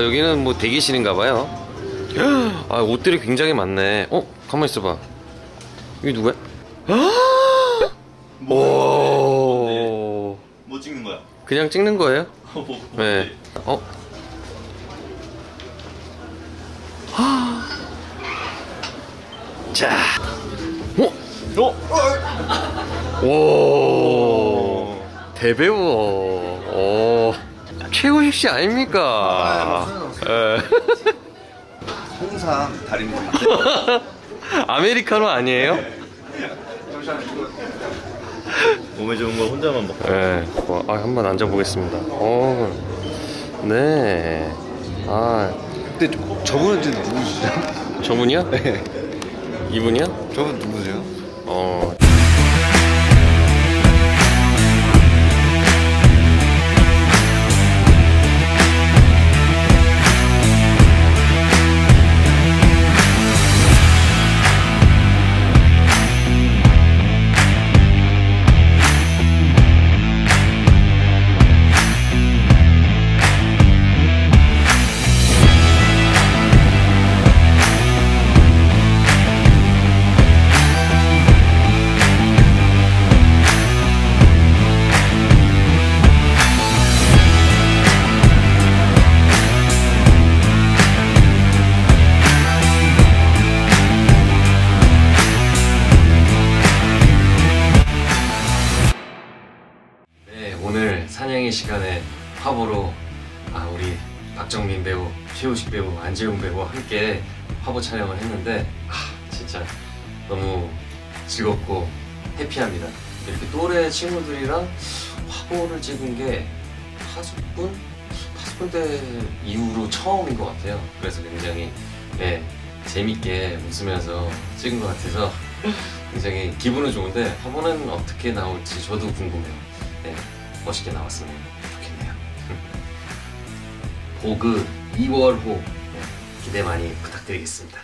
아, 여기는 뭐 대기실인가봐요. 아, 옷들이 굉장히 많네. 가만 있어봐. 이게 누구야? 오. 뭐 찍는 거야? 그냥 찍는 거예요? 뭐, 네. 자. 오. 대배우. 최우식 씨 아닙니까? 홍삼 달인분. 아메리카노 아니에요? 몸에 좋은 거 혼자만 먹고. 네. 한번 앉아보겠습니다. 네. 근데 저분은 누구시죠? 저분이요? 네. 이분이요? 저분 누구세요? 오늘 사냥의 시간에 화보로 우리 박정민 배우, 최우식 배우, 안재용 배우와 함께 화보 촬영을 했는데 진짜 너무 즐겁고 해피합니다. 이렇게 또래 친구들이랑 화보를 찍은 게 5군데 이후로 처음인 것 같아요. 그래서 굉장히 재밌게 웃으면서 찍은 것 같아서 굉장히 기분은 좋은데 화보는 어떻게 나올지 저도 궁금해요. 멋있게 나왔으면 좋겠네요. 보그 2월호 기대 많이 부탁드리겠습니다.